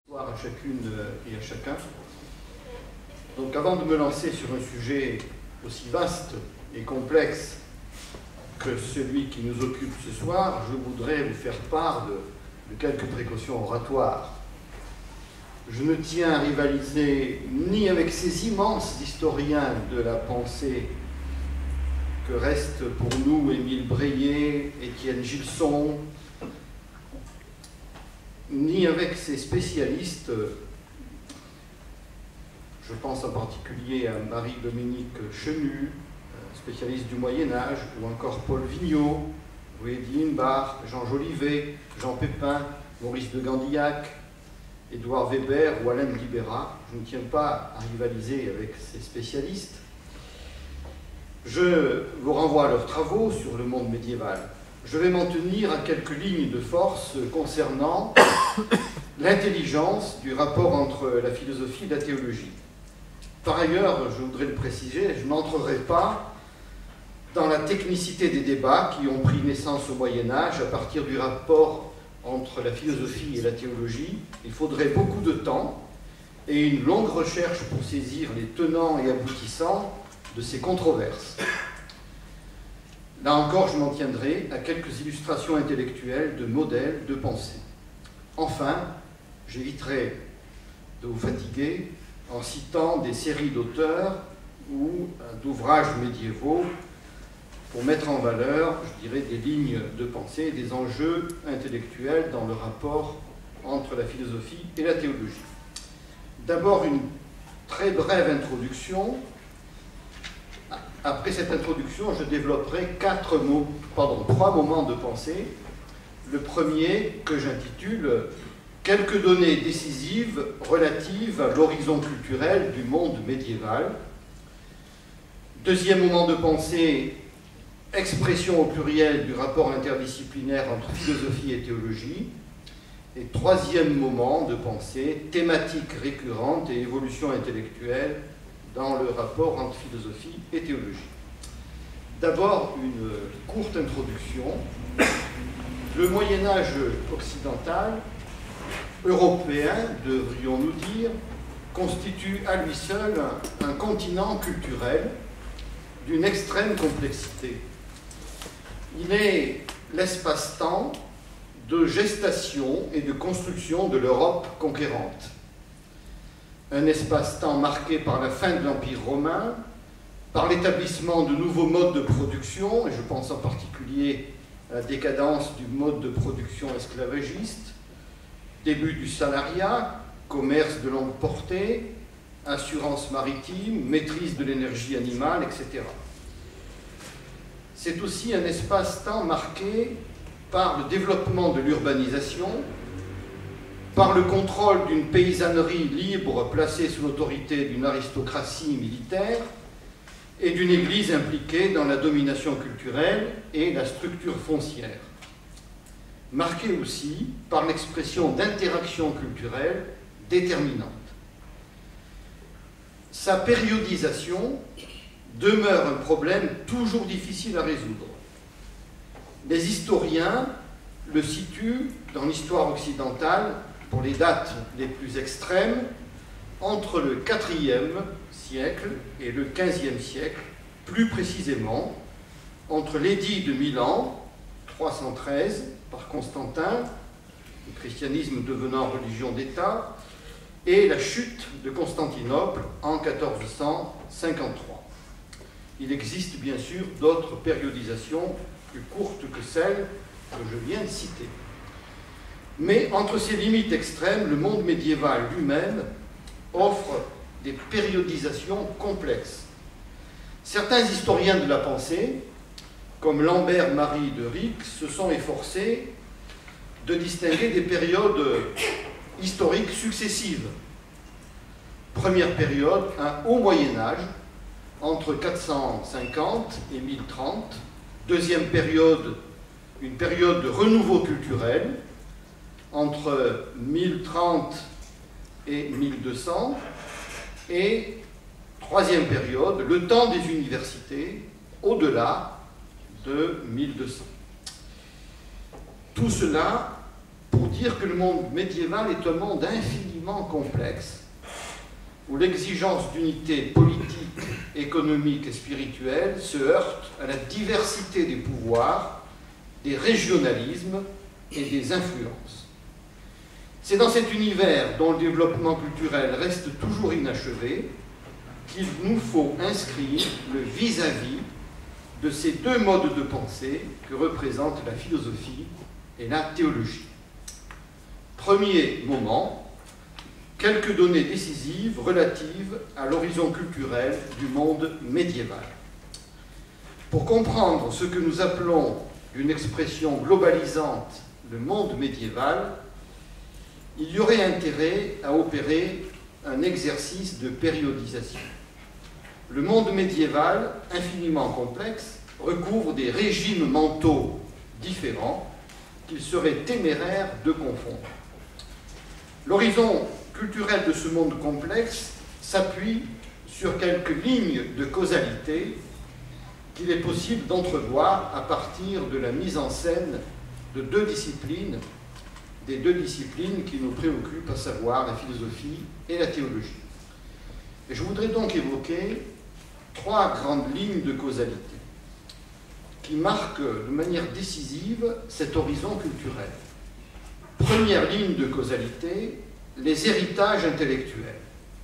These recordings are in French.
À chacune et à chacun. Donc avant de me lancer sur un sujet aussi vaste et complexe que celui qui nous occupe ce soir, je voudrais vous faire part de quelques précautions oratoires. Je ne tiens à rivaliser ni avec ces immenses historiens de la pensée que restent pour nous Émile Breillet, Étienne Gilson, ni avec ces spécialistes, je pense en particulier à Marie-Dominique Chenu, spécialiste du Moyen-Âge, ou encore Paul Vigneault, Ruedi Hinbach, Jean Jolivet, Jean Pépin, Maurice de Gandillac, Édouard Weber ou Alain de Libera. Je ne tiens pas à rivaliser avec ces spécialistes. Je vous renvoie à leurs travaux sur le monde médiéval. Je vais m'en tenir à quelques lignes de force concernant l'intelligence du rapport entre la philosophie et la théologie. Par ailleurs, je voudrais le préciser, je n'entrerai pas dans la technicité des débats qui ont pris naissance au Moyen-Âge à partir du rapport entre la philosophie et la théologie. Il faudrait beaucoup de temps et une longue recherche pour saisir les tenants et aboutissants de ces controverses. Là encore, je m'en tiendrai à quelques illustrations intellectuelles de modèles de pensée. Enfin, j'éviterai de vous fatiguer en citant des séries d'auteurs ou d'ouvrages médiévaux pour mettre en valeur, je dirais, des lignes de pensée et des enjeux intellectuels dans le rapport entre la philosophie et la théologie. D'abord, une très brève introduction. Après cette introduction, je développerai trois moments de pensée. Le premier, que j'intitule « Quelques données décisives relatives à l'horizon culturel du monde médiéval ». Deuxième moment de pensée, expression au pluriel du rapport interdisciplinaire entre philosophie et théologie. Et troisième moment de pensée, thématique récurrente et évolution intellectuelle dans le rapport entre philosophie et théologie. D'abord, une courte introduction. Le Moyen-Âge occidental, européen, devrions-nous dire, constitue à lui seul un continent culturel d'une extrême complexité. Il est l'espace-temps de gestation et de construction de l'Europe conquérante. Un espace-temps marqué par la fin de l'Empire romain, par l'établissement de nouveaux modes de production, et je pense en particulier à la décadence du mode de production esclavagiste, début du salariat, commerce de longue portée, assurance maritime, maîtrise de l'énergie animale, etc. C'est aussi un espace-temps marqué par le développement de l'urbanisation, par le contrôle d'une paysannerie libre placée sous l'autorité d'une aristocratie militaire et d'une église impliquée dans la domination culturelle et la structure foncière. Marqué aussi par l'expression d'interactions culturelles déterminantes. Sa périodisation demeure un problème toujours difficile à résoudre. Les historiens le situent dans l'histoire occidentale, pour les dates les plus extrêmes, entre le IVe siècle et le XVe siècle, plus précisément entre l'édit de Milan, 313, par Constantin, le christianisme devenant religion d'État, et la chute de Constantinople en 1453. Il existe bien sûr d'autres périodisations plus courtes que celles que je viens de citer. Mais entre ces limites extrêmes, le monde médiéval lui-même offre des périodisations complexes. Certains historiens de la pensée, comme Lambert-Marie de Ricq, se sont efforcés de distinguer des périodes historiques successives. Première période, un haut Moyen-Âge, entre 450 et 1030. Deuxième période, une période de renouveau culturel, entre 1030 et 1200, et troisième période, le temps des universités, au-delà de 1200. Tout cela pour dire que le monde médiéval est un monde infiniment développement complexe, où l'exigence d'unité politique, économique et spirituelle se heurte à la diversité des pouvoirs, des régionalismes et des influences. C'est dans cet univers dont le développement culturel reste toujours inachevé qu'il nous faut inscrire le vis-à-vis de ces deux modes de pensée que représentent la philosophie et la théologie. Premier moment, quelques données décisives relatives à l'horizon culturel du monde médiéval. Pour comprendre ce que nous appelons d'une expression globalisante le monde médiéval, il y aurait intérêt à opérer un exercice de périodisation. Le monde médiéval, infiniment complexe, recouvre des régimes mentaux différents qu'il serait téméraire de confondre. L'horizon culturel de ce monde complexe s'appuie sur quelques lignes de causalité qu'il est possible d'entrevoir à partir de la mise en scène de deux disciplines qui nous préoccupent, à savoir la philosophie et la théologie. Et je voudrais donc évoquer trois grandes lignes de causalité qui marquent de manière décisive cet horizon culturel. Première ligne de causalité, les héritages intellectuels.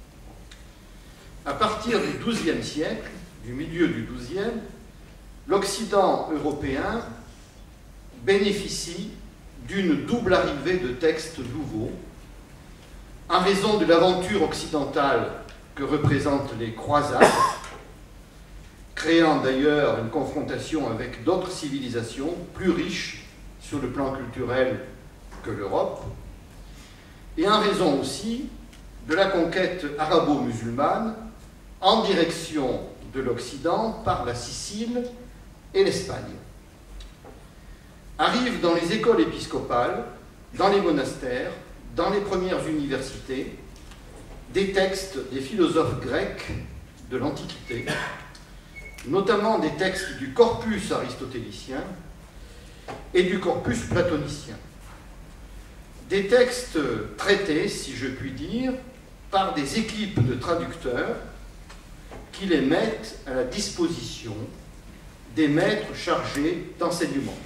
À partir du XIIe siècle, du milieu du XIIe, l'Occident européen bénéficie d'une double arrivée de textes nouveaux, en raison de l'aventure occidentale que représentent les croisades, créant d'ailleurs une confrontation avec d'autres civilisations plus riches sur le plan culturel que l'Europe, et en raison aussi de la conquête arabo-musulmane en direction de l'Occident par la Sicile et l'Espagne. Arrivent dans les écoles épiscopales, dans les monastères, dans les premières universités, des textes des philosophes grecs de l'Antiquité, notamment des textes du corpus aristotélicien et du corpus platonicien. Des textes traités, si je puis dire, par des équipes de traducteurs qui les mettent à la disposition des maîtres chargés d'enseignement.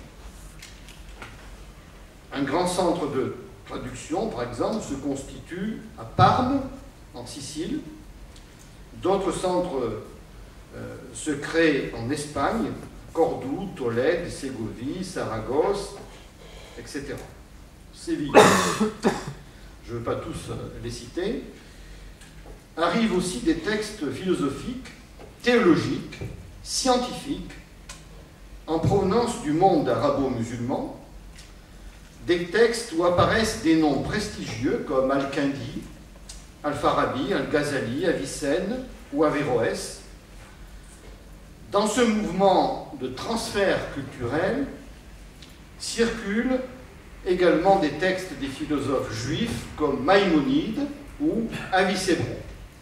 Un grand centre de traduction, par exemple, se constitue à Parme, en Sicile. D'autres centres se créent en Espagne, Cordoue, Tolède, Ségovie, Saragosse, etc. Séville, je ne veux pas tous les citer. Arrivent aussi des textes philosophiques, théologiques, scientifiques, en provenance du monde arabo-musulman, des textes où apparaissent des noms prestigieux comme Al-Kindi, Al-Farabi, Al-Ghazali, Avicenne ou Averroès. Dans ce mouvement de transfert culturel circulent également des textes des philosophes juifs comme Maïmonide ou Avicebron.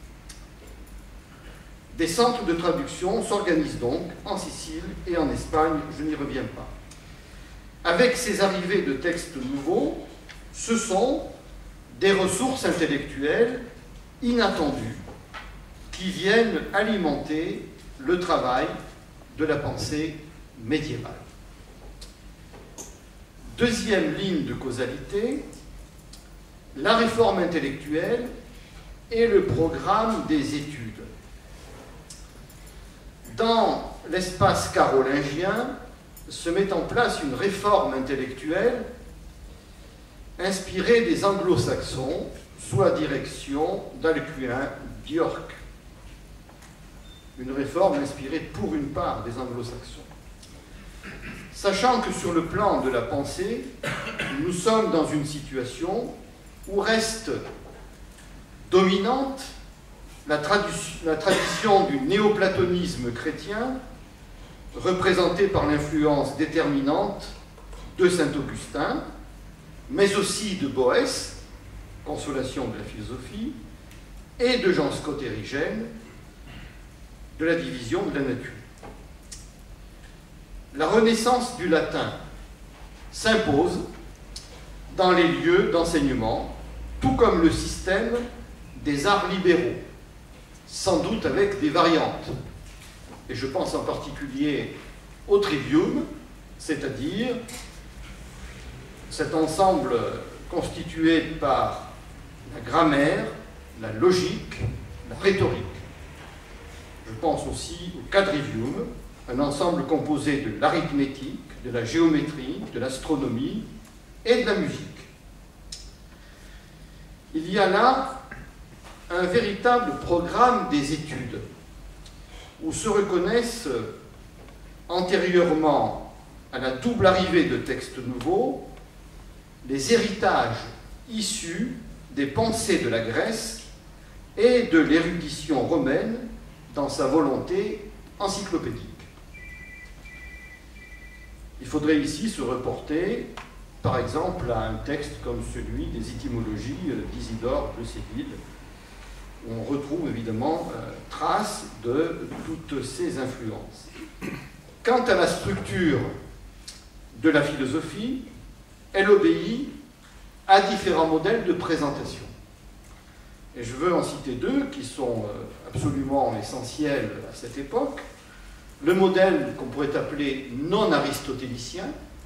Des centres de traduction s'organisent donc en Sicile et en Espagne, je n'y reviens pas. Avec ces arrivées de textes nouveaux, ce sont des ressources intellectuelles inattendues qui viennent alimenter le travail de la pensée médiévale. Deuxième ligne de causalité, la réforme intellectuelle et le programme des études. Dans l'espace carolingien se met en place une réforme intellectuelle inspirée des anglo-saxons sous la direction d'Alcuin d'York. Une réforme inspirée pour une part des anglo-saxons. Sachant que sur le plan de la pensée, nous sommes dans une situation où reste dominante la tradition du néoplatonisme chrétien, représentée par l'influence déterminante de Saint-Augustin, mais aussi de Boès, Consolation de la philosophie, et de Jean Scott Érigène, de la division de la nature. La renaissance du latin s'impose dans les lieux d'enseignement tout comme le système des arts libéraux, sans doute avec des variantes. Et je pense en particulier au trivium, c'est-à-dire cet ensemble constitué par la grammaire, la logique, la rhétorique. Je pense aussi au quadrivium, un ensemble composé de l'arithmétique, de la géométrie, de l'astronomie et de la musique. Il y a là un véritable programme des études où se reconnaissent antérieurement à la double arrivée de textes nouveaux les héritages issus des pensées de la Grèce et de l'érudition romaine dans sa volonté encyclopédique. Il faudrait ici se reporter, par exemple, à un texte comme celui des étymologies d'Isidore de Séville, où on retrouve évidemment trace de toutes ces influences. Quant à la structure de la philosophie, elle obéit à différents modèles de présentation. Et je veux en citer deux qui sont absolument essentiels à cette époque. Le modèle qu'on pourrait appeler non aristotélicien,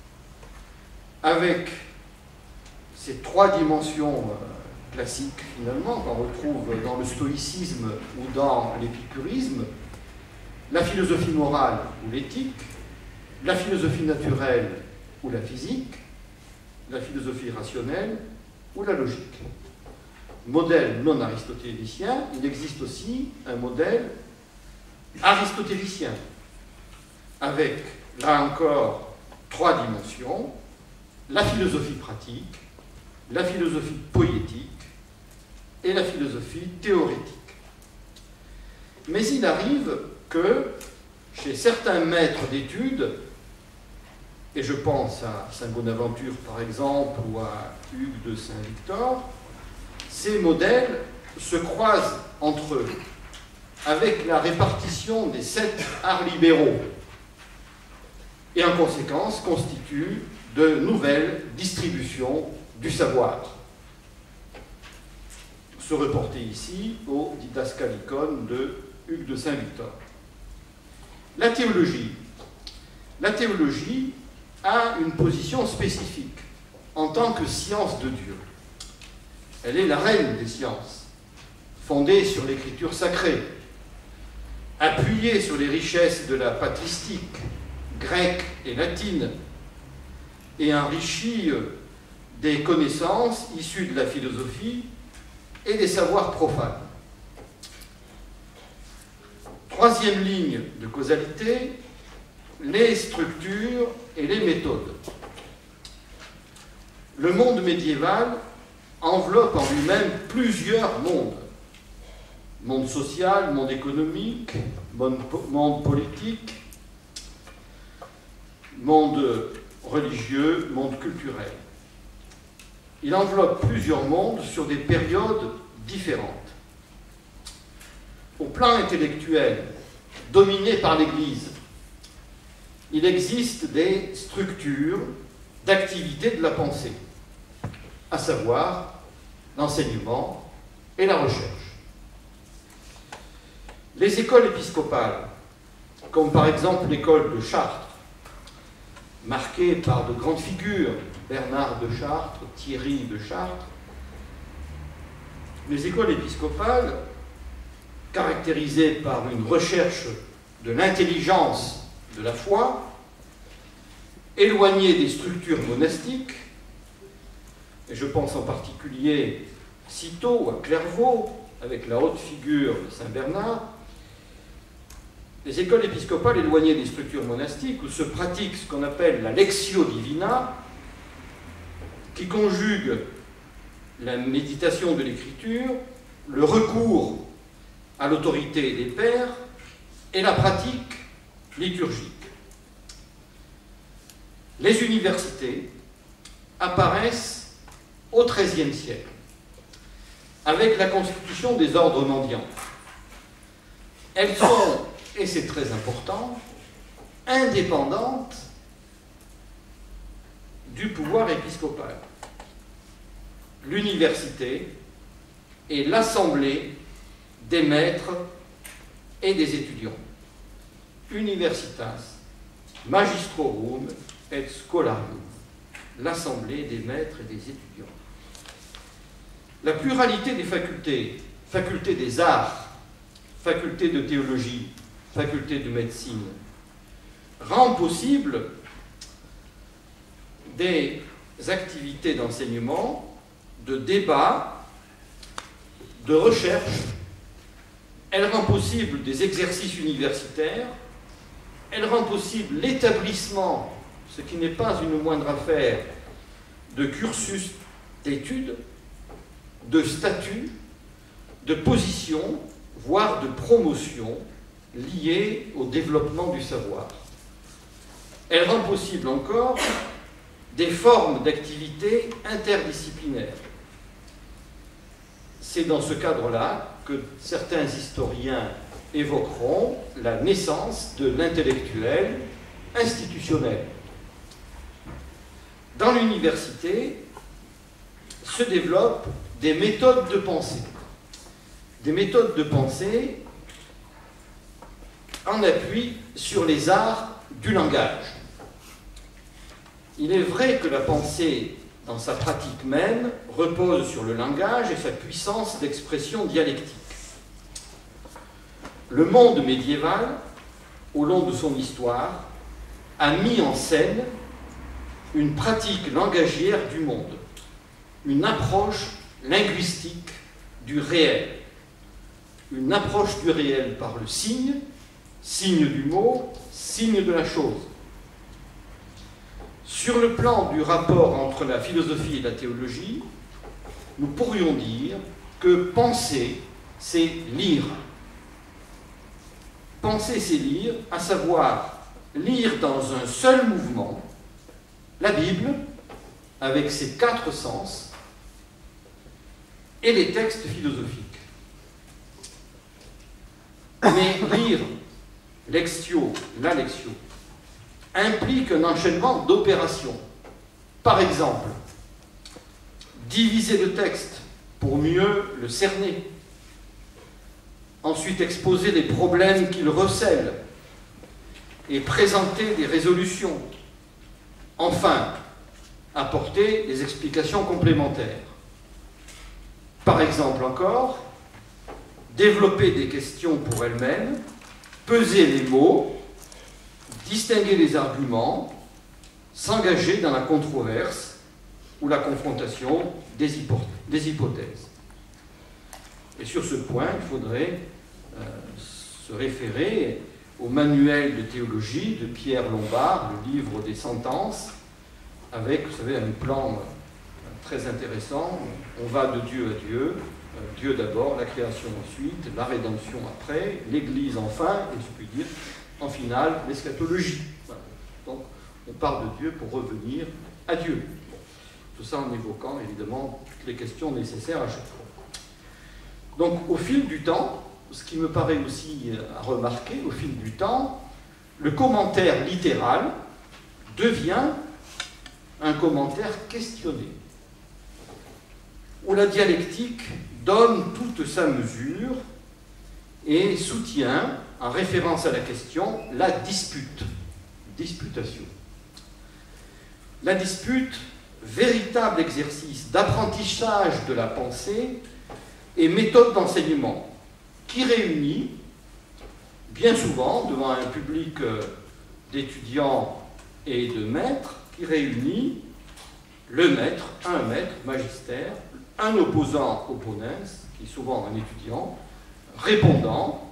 avec ces trois dimensions classiques, finalement, qu'on retrouve dans le stoïcisme ou dans l'épicurisme, la philosophie morale ou l'éthique, la philosophie naturelle ou la physique, la philosophie rationnelle ou la logique. Modèle non aristotélicien, il existe aussi un modèle aristotélicien, avec, là encore, trois dimensions: la philosophie pratique, la philosophie poétique et la philosophie théorétique. Mais il arrive que, chez certains maîtres d'études, et je pense à Saint Bonaventure par exemple, ou à Hugues de Saint-Victor, ces modèles se croisent entre eux, avec la répartition des 7 arts libéraux, et en conséquence constituent de nouvelles distributions du savoir. Se reporter ici au Didascalicon de Hugues de Saint-Victor. La théologie a une position spécifique en tant que science de Dieu. Elle est la reine des sciences, fondée sur l'écriture sacrée, appuyée sur les richesses de la patristique grecque et latine, et enrichie des connaissances issues de la philosophie et des savoirs profanes. Troisième ligne de causalité, les structures et les méthodes. Le monde médiéval enveloppe en lui-même plusieurs mondes. Monde social, monde économique, monde politique, monde religieux, monde culturel. Il enveloppe plusieurs mondes sur des périodes différentes. Au plan intellectuel, dominé par l'Église, il existe des structures d'activité de la pensée, à savoir l'enseignement et la recherche. Les écoles épiscopales, comme par exemple l'école de Chartres, marquée par de grandes figures, Bernard de Chartres, Thierry de Chartres, les écoles épiscopales, caractérisées par une recherche de l'intelligence de la foi, éloignées des structures monastiques, et je pense en particulier à Cîteaux, à Clairvaux, avec la haute figure de Saint Bernard, les écoles épiscopales éloignées des structures monastiques, où se pratique ce qu'on appelle la lectio divina, qui conjugue la méditation de l'écriture, le recours à l'autorité des pairs et la pratique liturgique. Les universités apparaissent au XIIIe siècle, avec la constitution des ordres mendiants. Elles sont, et c'est très important, indépendantes du pouvoir épiscopal. l'université est l'assemblée des maîtres et des étudiants. Universitas magistrorum et scholarium, l'assemblée des maîtres et des étudiants. La pluralité des facultés, faculté des arts, faculté de théologie, faculté de médecine, rend possible des activités d'enseignement, de débat, de recherche. Elle rend possible des exercices universitaires, elle rend possible l'établissement, ce qui n'est pas une moindre affaire, de cursus d'études, de statuts, de positions, voire de promotions liées au développement du savoir. Elle rend possible encore des formes d'activité interdisciplinaires. C'est dans ce cadre-là que certains historiens évoqueront la naissance de l'intellectuel institutionnel. Dans l'université se développent des méthodes de pensée. Des méthodes de pensée en appui sur les arts du langage. Il est vrai que la pensée, dans sa pratique même, repose sur le langage et sa puissance d'expression dialectique. Le monde médiéval, au long de son histoire, a mis en scène une pratique langagière du monde, une approche linguistique du réel, une approche du réel par le signe, signe du mot, signe de la chose. Sur le plan du rapport entre la philosophie et la théologie, nous pourrions dire que penser, c'est lire. Penser, c'est lire, à savoir lire dans un seul mouvement la Bible, avec ses 4 sens, et les textes philosophiques. Mais lire lectio, la lectio, implique un enchaînement d'opérations. Par exemple, diviser le texte pour mieux le cerner. Ensuite, exposer les problèmes qu'il recèle et présenter des résolutions. Enfin, apporter des explications complémentaires. Par exemple encore, développer des questions pour elles-mêmes, peser les mots, distinguer les arguments, s'engager dans la controverse ou la confrontation des hypothèses. Et sur ce point, il faudrait se référer au manuel de théologie de Pierre Lombard, le livre des sentences, avec, vous savez, un plan très intéressant. On va de Dieu à Dieu, Dieu d'abord, la création ensuite, la rédemption après, l'Église enfin, et je puis dire, en finale, l'eschatologie. Voilà. Donc, on part de Dieu pour revenir à Dieu. Tout ça en évoquant, évidemment, toutes les questions nécessaires à chaque fois. Donc, au fil du temps, ce qui me paraît aussi à remarquer, au fil du temps, le commentaire littéral devient un commentaire questionné, où la dialectique donne toute sa mesure et soutient, en référence à la question, la dispute, disputation. La dispute, véritable exercice d'apprentissage de la pensée et méthode d'enseignement, qui réunit, bien souvent, devant un public d'étudiants et de maîtres, qui réunit le maître, un maître, magistère, un opposant, opponens, qui est souvent un étudiant, répondant,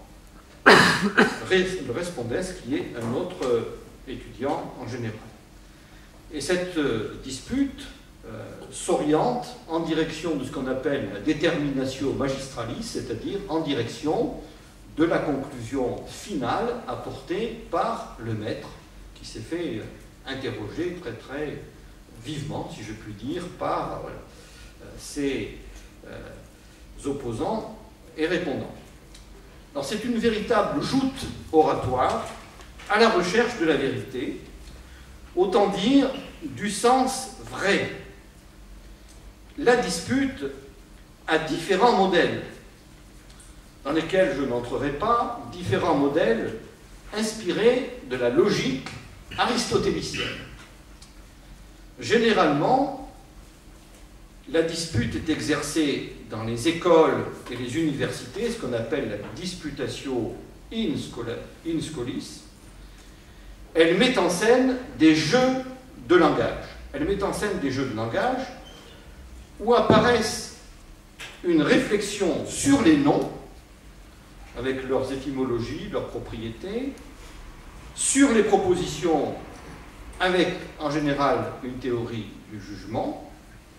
le respondens, qui est un autre étudiant en général. Et cette dispute s'oriente en direction de ce qu'on appelle la determinatio magistralis, c'est-à-dire en direction de la conclusion finale apportée par le maître, qui s'est fait interroger très très vivement, si je puis dire, par ses opposants et répondants. Alors c'est une véritable joute oratoire à la recherche de la vérité, autant dire du sens vrai. la dispute a différents modèles, dans lesquels je n'entrerai pas, différents modèles inspirés de la logique aristotélicienne. Généralement, la dispute est exercée dans les écoles et les universités, ce qu'on appelle la disputatio in scholis. Elle met en scène des jeux de langage. Elle met en scène des jeux de langage où apparaissent une réflexion sur les noms, avec leurs étymologies, leurs propriétés, sur les propositions, avec en général une théorie du jugement.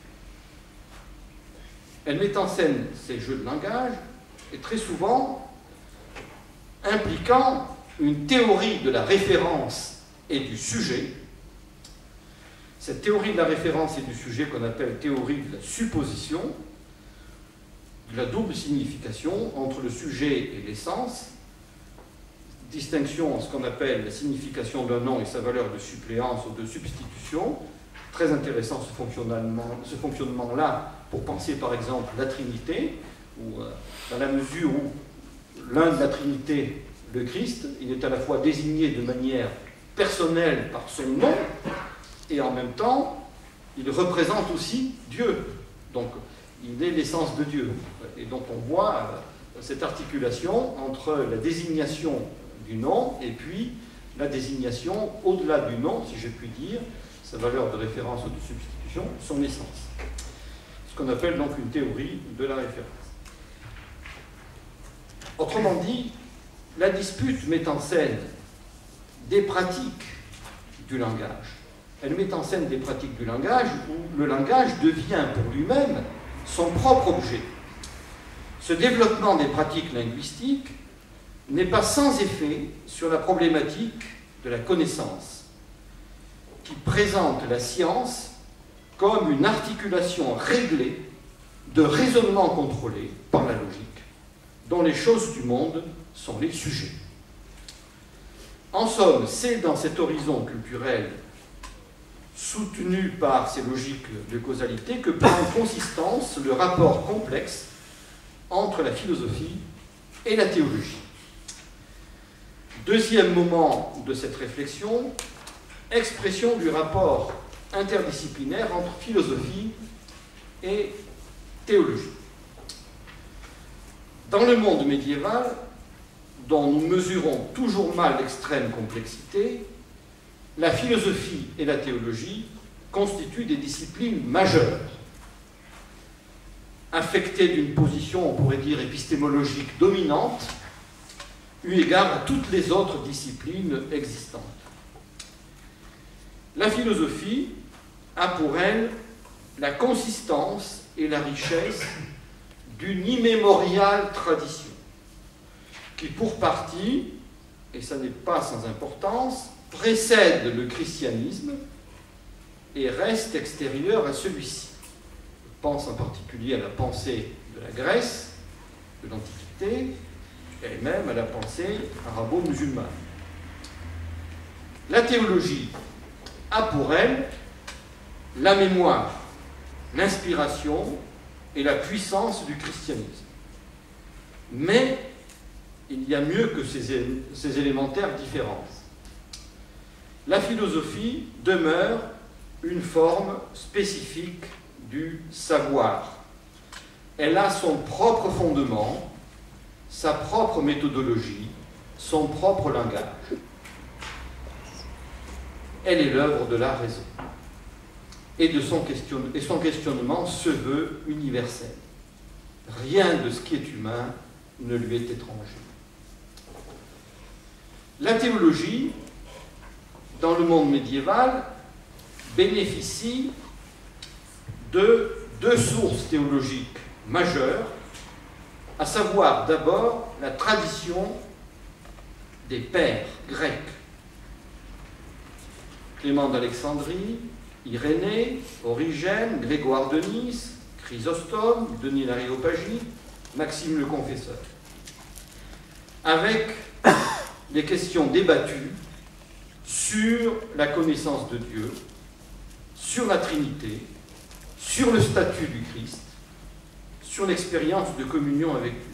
Elle met en scène ces jeux de langage, et très souvent impliquant une théorie de la référence et du sujet. Cette théorie de la référence et du sujet qu'on appelle théorie de la supposition, de la double signification entre le sujet et l'essence, distinction en ce qu'on appelle la signification d'un nom et sa valeur de suppléance ou de substitution. Très intéressant ce fonctionnement-là pour penser par exemple la Trinité, où dans la mesure où l'un de la Trinité, le Christ, il est à la fois désigné de manière personnelle par son nom, et en même temps, il représente aussi Dieu. Donc, il est l'essence de Dieu. Et donc, on voit cette articulation entre la désignation du nom et puis la désignation au-delà du nom, si je puis dire, sa valeur de référence ou de substitution, son essence. Ce qu'on appelle donc une théorie de la référence. Autrement dit, la dispute met en scène des pratiques du langage. Elle met en scène des pratiques du langage où le langage devient pour lui-même son propre objet. Ce développement des pratiques linguistiques n'est pas sans effet sur la problématique de la connaissance, qui présente la science comme une articulation réglée de raisonnement contrôlé par la logique, dont les choses du monde sont les sujets. En somme, c'est dans cet horizon culturel soutenu par ces logiques de causalité que prend consistance le rapport complexe entre la philosophie et la théologie. Deuxième moment de cette réflexion, expression du rapport interdisciplinaire entre philosophie et théologie. Dans le monde médiéval, dont nous mesurons toujours mal l'extrême complexité, la philosophie et la théologie constituent des disciplines majeures, affectées d'une position, on pourrait dire, épistémologique dominante, eu égard à toutes les autres disciplines existantes. La philosophie a pour elle la consistance et la richesse d'une immémoriale tradition, qui pour partie, et ça n'est pas sans importance, précède le christianisme et reste extérieure à celui-ci. Je pense en particulier à la pensée de la Grèce, de l'Antiquité, et même à la pensée arabo-musulmane. La théologie a pour elle la mémoire, l'inspiration et la puissance du christianisme. Mais il y a mieux que ces élémentaires différences. La philosophie demeure une forme spécifique du savoir. Elle a son propre fondement, sa propre méthodologie, son propre langage. Elle est l'œuvre de la raison. Et son questionnement se veut universel. Rien de ce qui est humain ne lui est étranger. La théologie, dans le monde médiéval, bénéficie de deux sources théologiques majeures, à savoir d'abord la tradition des pères grecs. Clément d'Alexandrie, Irénée, Origène, Grégoire de Nice, Chrysostome, Denis l'Aréopagite, Maxime le Confesseur. Avec les questions débattues sur la connaissance de Dieu, sur la Trinité, sur le statut du Christ, sur l'expérience de communion avec Dieu.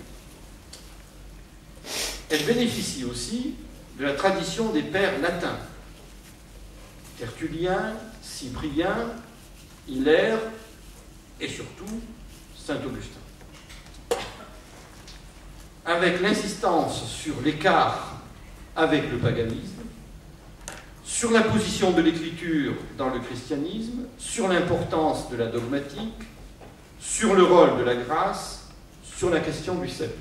Elle bénéficie aussi de la tradition des pères latins, Tertullien, Cyprien, Hilaire et surtout saint Augustin. Avec l'insistance sur l'écart avec le paganisme, sur la position de l'écriture dans le christianisme, sur l'importance de la dogmatique, sur le rôle de la grâce, sur la question du salut.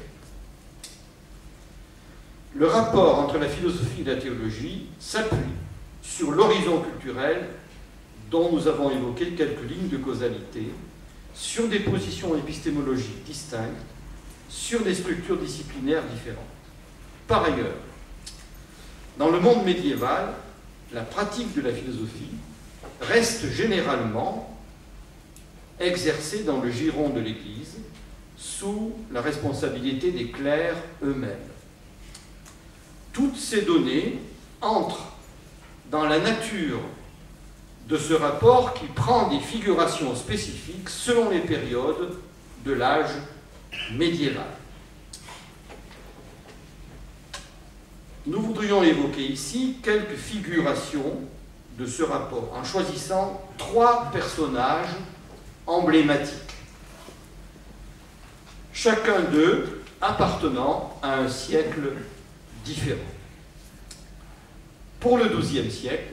Le rapport entre la philosophie et la théologie s'appuie sur l'horizon culturel dont nous avons évoqué quelques lignes de causalité, sur des positions épistémologiques distinctes, sur des structures disciplinaires différentes. Par ailleurs, dans le monde médiéval, la pratique de la philosophie reste généralement exercée dans le giron de l'Église sous la responsabilité des clercs eux-mêmes. Toutes ces données entrent dans la nature de ce rapport qui prend des figurations spécifiques selon les périodes de l'âge médiéval. Nous voudrions évoquer ici quelques figurations de ce rapport en choisissant 3 personnages emblématiques, chacun d'eux appartenant à un siècle différent. Pour le XIIe siècle,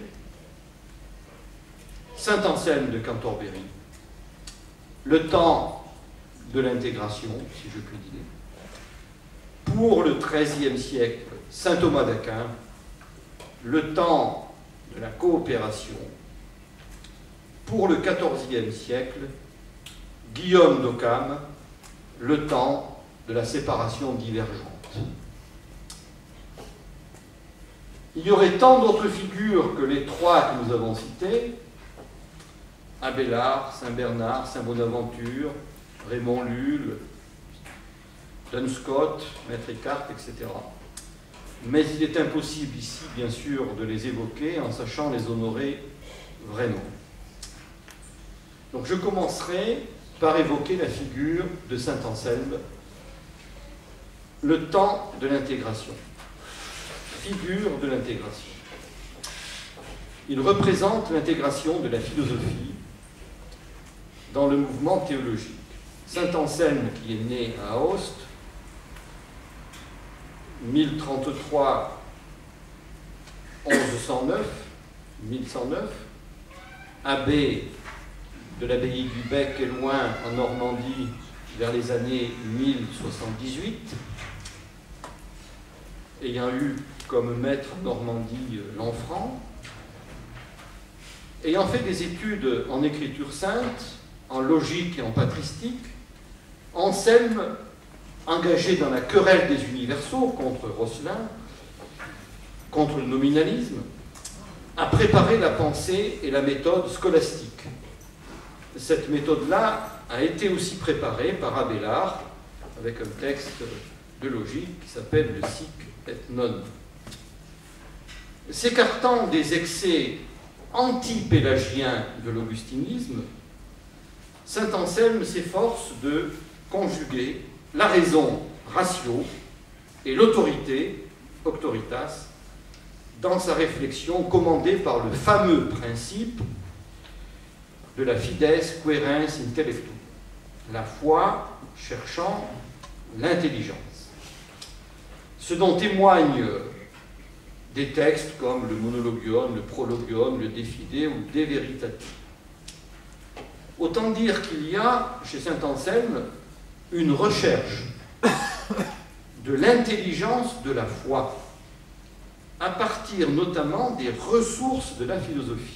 saint Anselme de Cantorbéry, le temps de l'intégration, si je puis dire. Pour le XIIIe siècle, saint Thomas d'Aquin, le temps de la coopération. Pour le XIVe siècle, Guillaume d'Occam, le temps de la séparation divergente. Il y aurait tant d'autres figures que les 3 que nous avons citées, Abélard, Saint Bernard, Saint Bonaventure, Raymond Lulle, Dunscott, Maître Eckhart, etc. Mais il est impossible ici, bien sûr, de les évoquer en sachant les honorer vraiment. Donc je commencerai par évoquer la figure de saint Anselme, le temps de l'intégration. Figure de l'intégration. Il représente l'intégration de la philosophie dans le mouvement théologique. Saint Anselme, qui est né à Aoste, 1033, 1109, abbé de l'abbaye du Bec et loin en Normandie vers les années 1078, ayant eu comme maître en Normandie Lanfranc, ayant fait des études en écriture sainte, en logique et en patristique, Anselme, engagé dans la querelle des universaux contre Rosselin, contre le nominalisme, a préparé la pensée et la méthode scolastique. Cette méthode-là a été aussi préparée par Abélard avec un texte de logique qui s'appelle le Sic et Non. S'écartant des excès anti-pélagiens de l'augustinisme, saint Anselme s'efforce de conjuguer la raison, ratio, et l'autorité, auctoritas, dans sa réflexion commandée par le fameux principe de la fides quaerens intellectum, la foi cherchant l'intelligence. Ce dont témoignent des textes comme le Monologion, le Prologion, le De Fide ou De Veritate. Autant dire qu'il y a, chez saint Anselme, une recherche de l'intelligence de la foi, à partir notamment des ressources de la philosophie.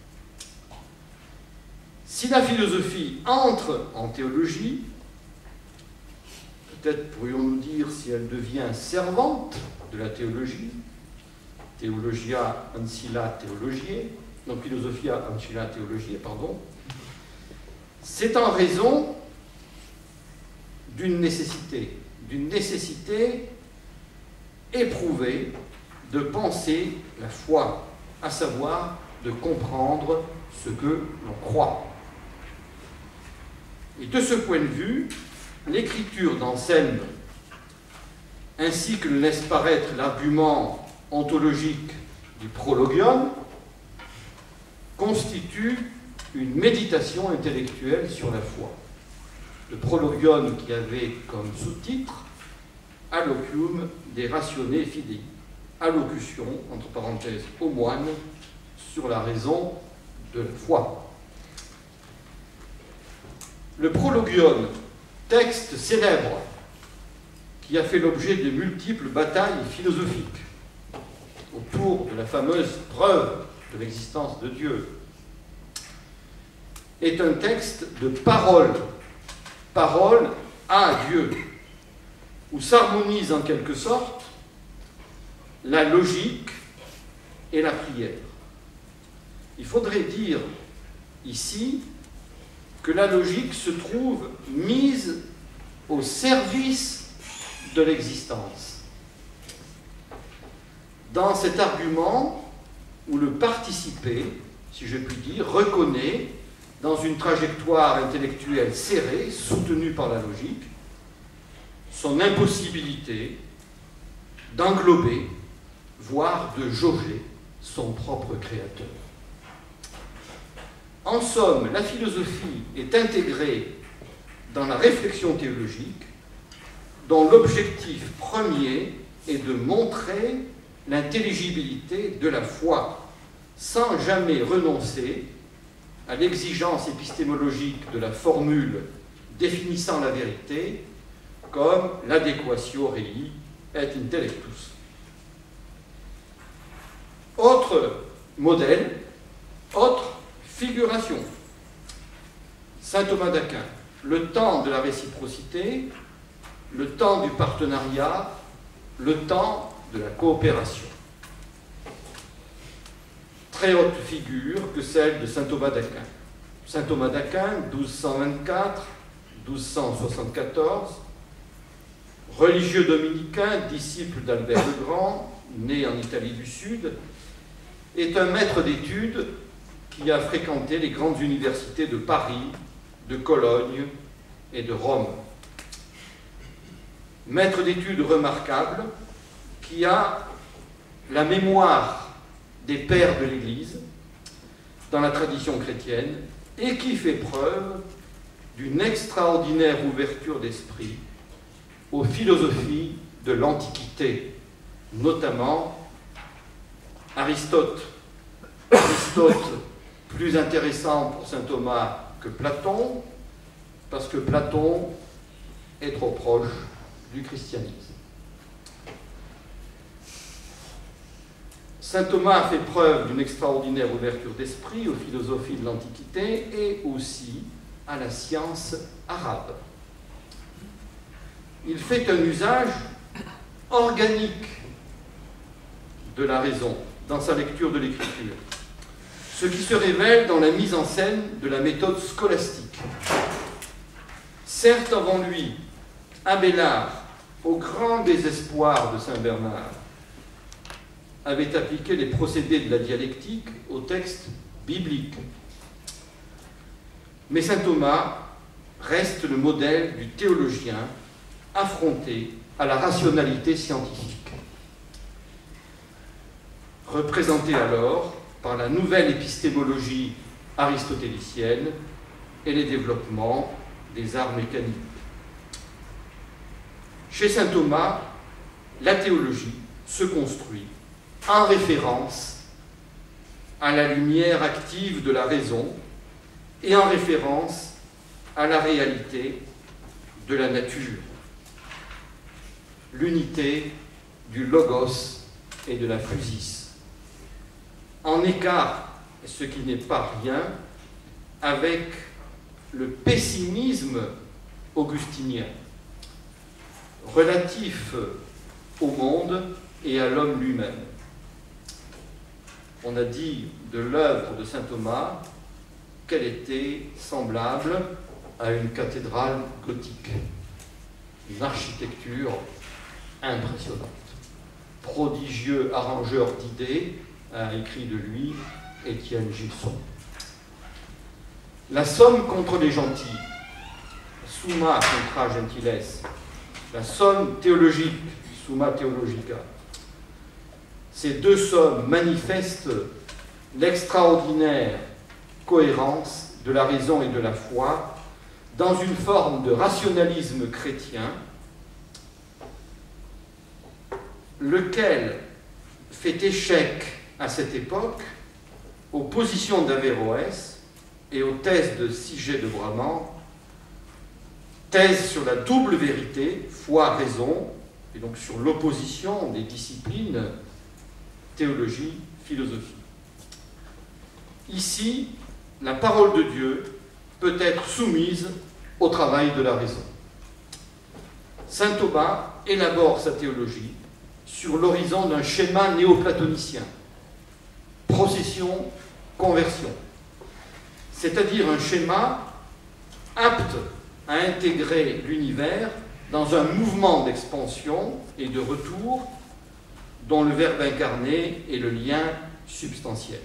Si la philosophie entre en théologie, peut-être pourrions-nous dire si elle devient servante de la théologie, Theologia ancilla theologiae, donc Philosophia ancilla theologiae, pardon, c'est en raison d'une nécessité éprouvée de penser la foi, à savoir de comprendre ce que l'on croit. Et de ce point de vue, l'écriture d'Anselme, ainsi que le laisse paraître l'argument ontologique du prologion, constitue une méditation intellectuelle sur la foi. Le prologion qui avait comme sous-titre Alloquium de ratione fidei, allocution, entre parenthèses, aux moines sur la raison de la foi. Le prologion, texte célèbre qui a fait l'objet de multiples batailles philosophiques autour de la fameuse preuve de l'existence de Dieu, est un texte de parole, parole à Dieu, où s'harmonisent en quelque sorte la logique et la prière. Il faudrait dire ici que la logique se trouve mise au service de l'existence. Dans cet argument où le participé, si je puis dire, reconnaît, dans une trajectoire intellectuelle serrée, soutenue par la logique, son impossibilité d'englober, voire de jauger son propre créateur. En somme, la philosophie est intégrée dans la réflexion théologique, dont l'objectif premier est de montrer l'intelligibilité de la foi, sans jamais renoncer à l'exigence épistémologique de la formule définissant la vérité comme l'adequatio rei et intellectus. Autre modèle, autre figuration. Saint Thomas d'Aquin, le temps de la réciprocité, le temps du partenariat, le temps de la coopération. Très haute figure que celle de saint Thomas d'Aquin. Saint Thomas d'Aquin, 1224-1274, religieux dominicain, disciple d'Albert le Grand, né en Italie du Sud, est un maître d'études qui a fréquenté les grandes universités de Paris, de Cologne et de Rome. Maître d'études remarquable qui a la mémoire des pères de l'Église dans la tradition chrétienne et qui fait preuve d'une extraordinaire ouverture d'esprit aux philosophies de l'Antiquité, notamment Aristote. Aristote, plus intéressant pour saint Thomas que Platon, parce que Platon est trop proche du christianisme. Saint Thomas a fait preuve d'une extraordinaire ouverture d'esprit aux philosophies de l'Antiquité et aussi à la science arabe. Il fait un usage organique de la raison dans sa lecture de l'écriture, ce qui se révèle dans la mise en scène de la méthode scolastique. Certes, avant lui, Abélard, au grand désespoir de saint Bernard, avait appliqué les procédés de la dialectique au texte biblique. Mais saint Thomas reste le modèle du théologien affronté à la rationalité scientifique, représenté alors par la nouvelle épistémologie aristotélicienne et les développements des arts mécaniques. Chez saint Thomas, la théologie se construit en référence à la lumière active de la raison et en référence à la réalité de la nature, l'unité du logos et de la physis, en écart, ce qui n'est pas rien, avec le pessimisme augustinien relatif au monde et à l'homme lui-même. On a dit de l'œuvre de saint Thomas qu'elle était semblable à une cathédrale gothique, une architecture impressionnante. Prodigieux arrangeur d'idées, a écrit de lui Étienne Gilson. La somme contre les gentils summa contra gentiles, la somme théologique, summa theologica. Ces deux sommes manifestent l'extraordinaire cohérence de la raison et de la foi dans une forme de rationalisme chrétien, lequel fait échec à cette époque aux positions d'Averroès et aux thèses de Siget de Brabant, thèse sur la double vérité, foi-raison, et donc sur l'opposition des disciplines théologie, philosophie. Ici, la parole de Dieu peut être soumise au travail de la raison. Saint Thomas élabore sa théologie sur l'horizon d'un schéma néoplatonicien, procession, conversion, c'est-à-dire un schéma apte à intégrer l'univers dans un mouvement d'expansion et de retour dont le Verbe incarné est le lien substantiel.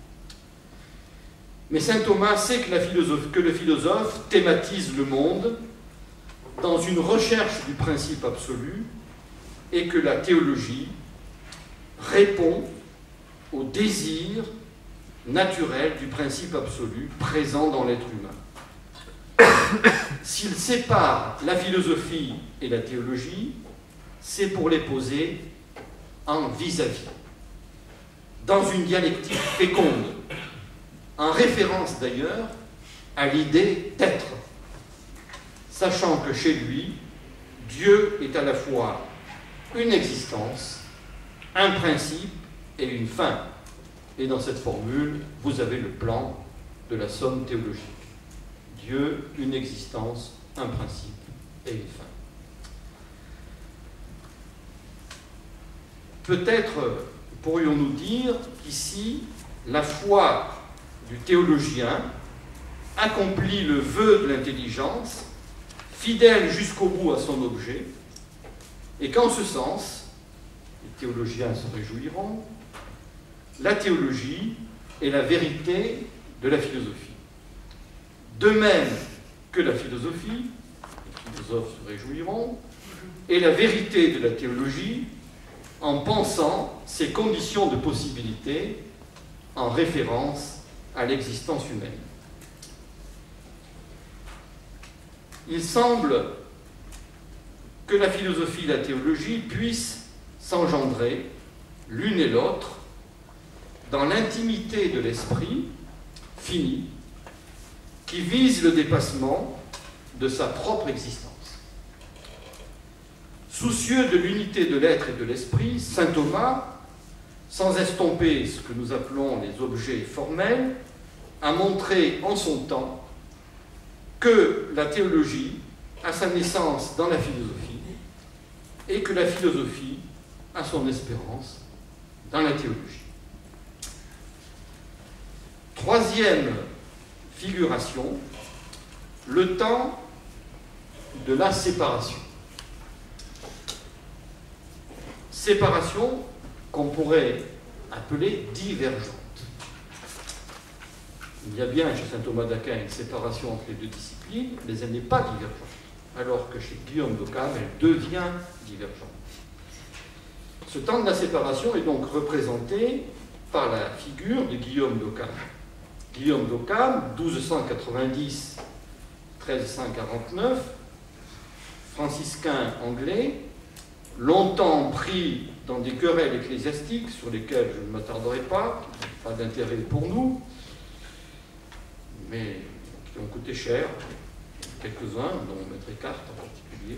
Mais saint Thomas sait que le philosophe thématise le monde dans une recherche du principe absolu et que la théologie répond au désir naturel du principe absolu présent dans l'être humain. S'il sépare la philosophie et la théologie, c'est pour les poser en vis-à-vis, dans une dialectique féconde, en référence d'ailleurs à l'idée d'être, sachant que chez lui, Dieu est à la fois une existence, un principe et une fin. Et dans cette formule, vous avez le plan de la somme théologique. Dieu, une existence, un principe et une fin. Peut-être pourrions-nous dire qu'ici, la foi du théologien accomplit le vœu de l'intelligence, fidèle jusqu'au bout à son objet, et qu'en ce sens, les théologiens se réjouiront, la théologie est la vérité de la philosophie. De même que la philosophie, les philosophes se réjouiront, est la vérité de la théologie en pensant ses conditions de possibilité en référence à l'existence humaine. Il semble que la philosophie et la théologie puissent s'engendrer l'une et l'autre dans l'intimité de l'esprit fini qui vise le dépassement de sa propre existence. Soucieux de l'unité de l'être et de l'esprit, saint Thomas, sans estomper ce que nous appelons les objets formels, a montré en son temps que la théologie a sa naissance dans la philosophie et que la philosophie a son espérance dans la théologie. Troisième figuration, le temps de la séparation. Séparation qu'on pourrait appeler divergente. Il y a bien chez saint Thomas d'Aquin une séparation entre les deux disciplines, mais elle n'est pas divergente, alors que chez Guillaume d'Occam, elle devient divergente. Ce temps de la séparation est donc représenté par la figure de Guillaume d'Occam. Guillaume d'Occam, 1290-1349, franciscain anglais, longtemps pris dans des querelles ecclésiastiques sur lesquelles je ne m'attarderai pas, qui n'ont pas d'intérêt pour nous, mais qui ont coûté cher, quelques-uns, dont Maître Eckhart en particulier.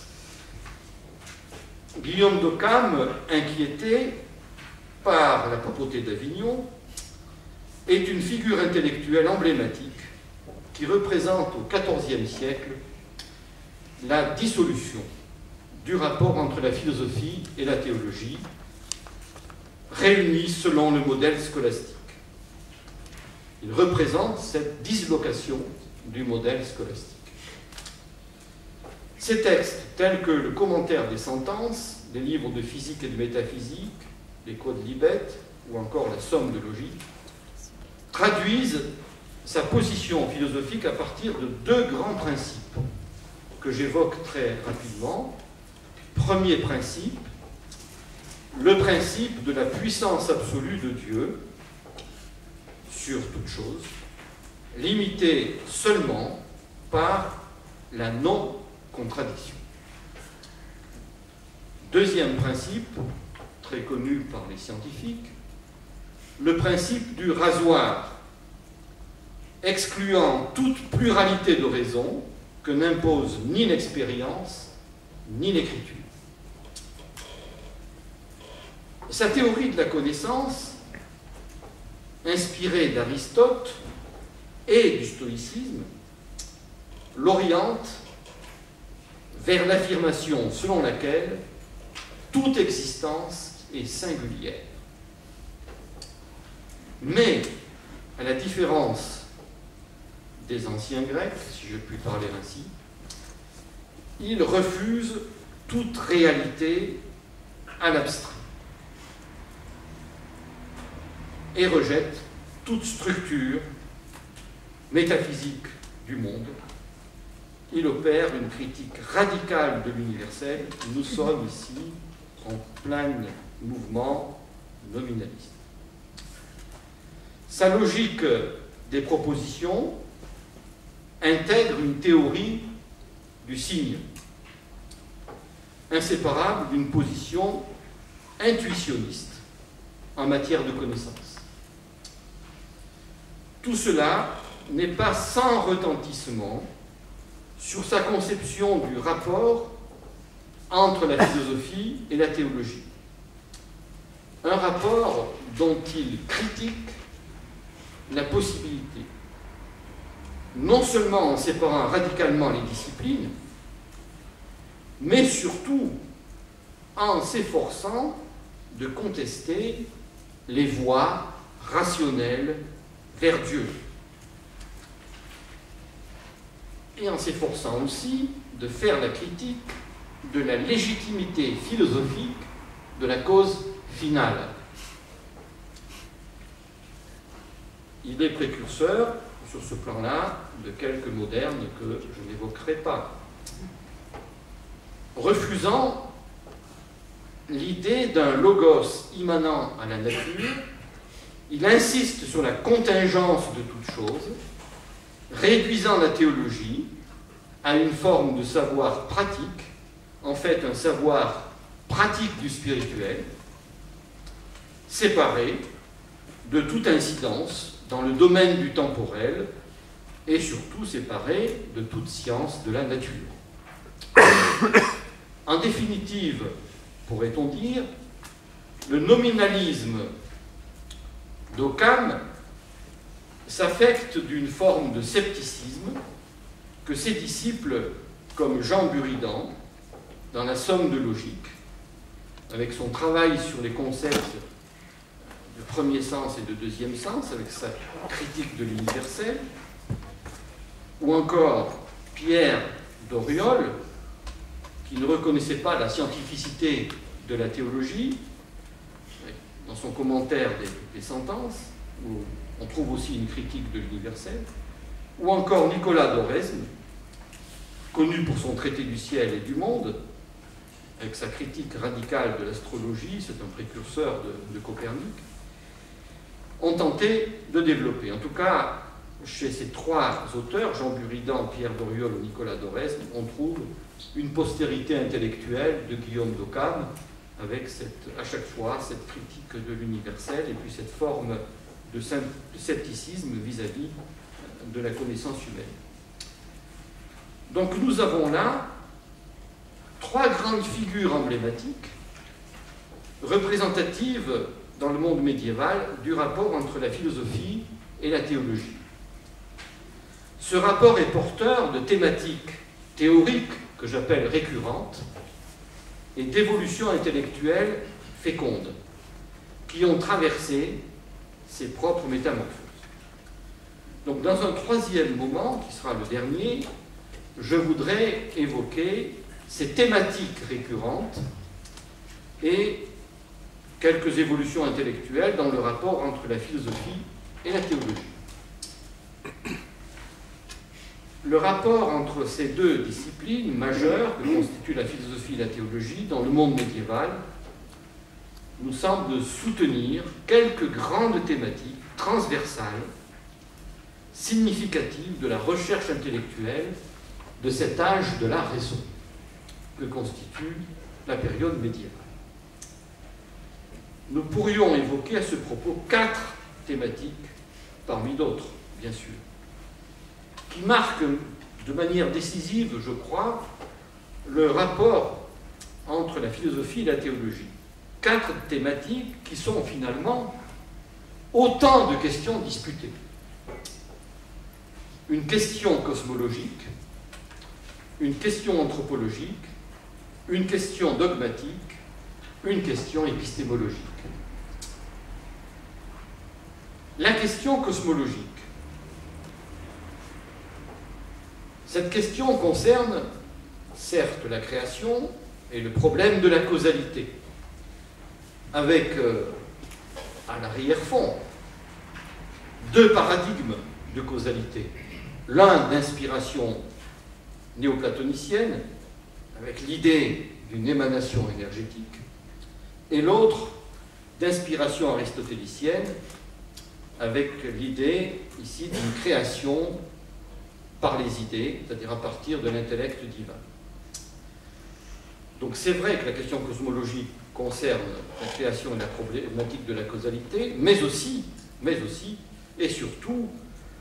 Guillaume d'Occam, inquiété par la papauté d'Avignon, est une figure intellectuelle emblématique qui représente au XIVe siècle la dissolution du rapport entre la philosophie et la théologie, réunis selon le modèle scolastique. Il représente cette dislocation du modèle scolastique. Ces textes, tels que le commentaire des sentences, les livres de physique et de métaphysique, les Codes Libet ou encore la Somme de logique, traduisent sa position philosophique à partir de deux grands principes. que j'évoque très rapidement. Premier principe, le principe de la puissance absolue de Dieu sur toute chose, limité seulement par la non-contradiction. Deuxième principe, très connu par les scientifiques, le principe du rasoir, excluant toute pluralité de raisons que n'impose ni l'expérience ni l'écriture. Sa théorie de la connaissance, inspirée d'Aristote et du stoïcisme, l'oriente vers l'affirmation selon laquelle toute existence est singulière. Mais, à la différence des anciens Grecs, si je puis parler ainsi, il refuse toute réalité à l'abstrait et rejette toute structure métaphysique du monde. Il opère une critique radicale de l'universel. Nous sommes ici en plein mouvement nominaliste. Sa logique des propositions intègre une théorie du signe, inséparable d'une position intuitionniste en matière de connaissance. Tout cela n'est pas sans retentissement sur sa conception du rapport entre la philosophie et la théologie. Un rapport dont il critique la possibilité, non seulement en séparant radicalement les disciplines, mais surtout en s'efforçant de contester les voies rationnelles vers Dieu. Et en s'efforçant aussi de faire la critique de la légitimité philosophique de la cause finale. Il est précurseur, sur ce plan-là, de quelques modernes que je n'évoquerai pas. Refusant l'idée d'un logos immanent à la nature, il insiste sur la contingence de toute chose, réduisant la théologie à une forme de savoir pratique, en fait un savoir pratique du spirituel, séparé de toute incidence dans le domaine du temporel et surtout séparé de toute science de la nature. En définitive, pourrait-on dire, le nominalisme d'Occam s'affecte d'une forme de scepticisme que ses disciples, comme Jean Buridan, dans la Somme de logique, avec son travail sur les concepts de premier sens et de deuxième sens, avec sa critique de l'universel, ou encore Pierre d'Oriol, qui ne reconnaissait pas la scientificité de la théologie, dans son commentaire des sentences, où on trouve aussi une critique de l'universel, ou encore Nicolas d'Oresme, connu pour son traité du ciel et du monde, avec sa critique radicale de l'astrologie, c'est un précurseur de Copernic, ont tenté de développer. En tout cas, chez ces trois auteurs, Jean Buridan, Pierre d'Oriol et Nicolas d'Oresme, on trouve une postérité intellectuelle de Guillaume d'Occam, avec à chaque fois cette critique de l'universel et puis cette forme de scepticisme vis-à-vis de la connaissance humaine. Donc nous avons là trois grandes figures emblématiques représentatives dans le monde médiéval du rapport entre la philosophie et la théologie. Ce rapport est porteur de thématiques théoriques que j'appelle récurrentes et d'évolutions intellectuelles fécondes qui ont traversé ses propres métamorphoses. Donc dans un troisième moment, qui sera le dernier, je voudrais évoquer ces thématiques récurrentes et quelques évolutions intellectuelles dans le rapport entre la philosophie et la théologie. le rapport entre ces deux disciplines majeures que constituent la philosophie et la théologie dans le monde médiéval nous semble soutenir quelques grandes thématiques transversales, significatives de la recherche intellectuelle de cet âge de la raison que constitue la période médiévale. Nous pourrions évoquer à ce propos 4 thématiques, parmi d'autres, bien sûr, qui marquent de manière décisive, je crois, le rapport entre la philosophie et la théologie. 4 thématiques qui sont finalement autant de questions disputées. Une question cosmologique, une question anthropologique, une question dogmatique, une question épistémologique. La question cosmologique. Cette question concerne, certes, la création et le problème de la causalité, avec, à l'arrière-fond, 2 paradigmes de causalité. L'un d'inspiration néoplatonicienne, avec l'idée d'une émanation énergétique, et l'autre d'inspiration aristotélicienne, avec l'idée, ici, d'une création par les idées, c'est-à-dire à partir de l'intellect divin. Donc c'est vrai que la question cosmologique concerne la création et la problématique de la causalité, mais aussi, et surtout,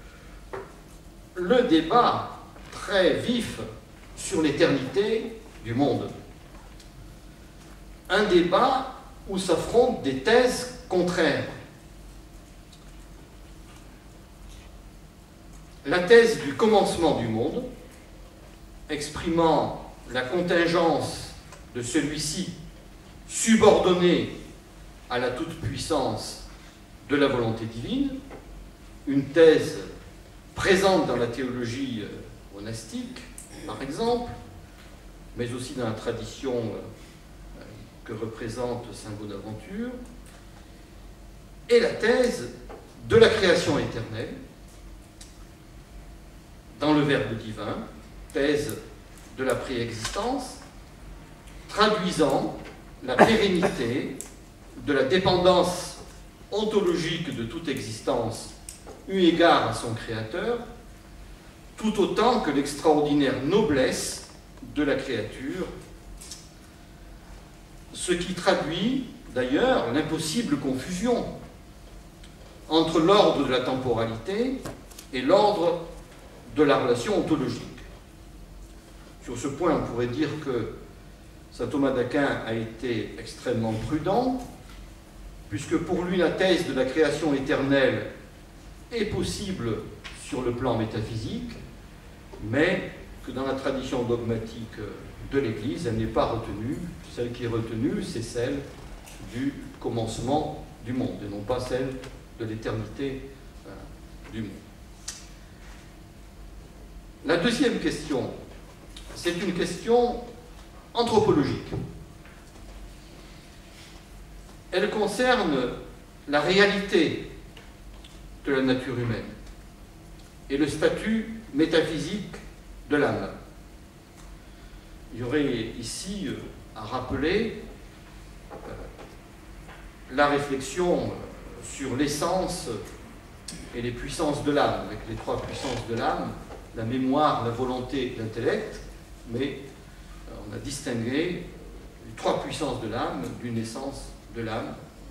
le débat très vif sur l'éternité du monde. Un débat où s'affrontent des thèses contraires. La thèse du commencement du monde, exprimant la contingence de celui-ci subordonné à la toute-puissance de la volonté divine, une thèse présente dans la théologie monastique, par exemple, mais aussi dans la tradition que représente saint Bonaventure, et la thèse de la création éternelle, dans le Verbe divin, thèse de la préexistence, traduisant la pérennité de la dépendance ontologique de toute existence eu égard à son créateur, tout autant que l'extraordinaire noblesse de la créature, ce qui traduit d'ailleurs l'impossible confusion entre l'ordre de la temporalité et l'ordre de la relation ontologique. Sur ce point, on pourrait dire que saint Thomas d'Aquin a été extrêmement prudent, puisque pour lui la thèse de la création éternelle est possible sur le plan métaphysique, mais que dans la tradition dogmatique de l'Église, elle n'est pas retenue. Celle qui est retenue, c'est celle du commencement du monde, et non pas celle de l'éternité du monde. La deuxième question, c'est une question anthropologique. Elle concerne la réalité de la nature humaine et le statut métaphysique de l'âme. Il y aurait ici à rappeler la réflexion sur l'essence et les puissances de l'âme, avec les 3 puissances de l'âme, la mémoire, la volonté, l'intellect, mais on a distingué les 3 puissances de l'âme d'une essence de l'âme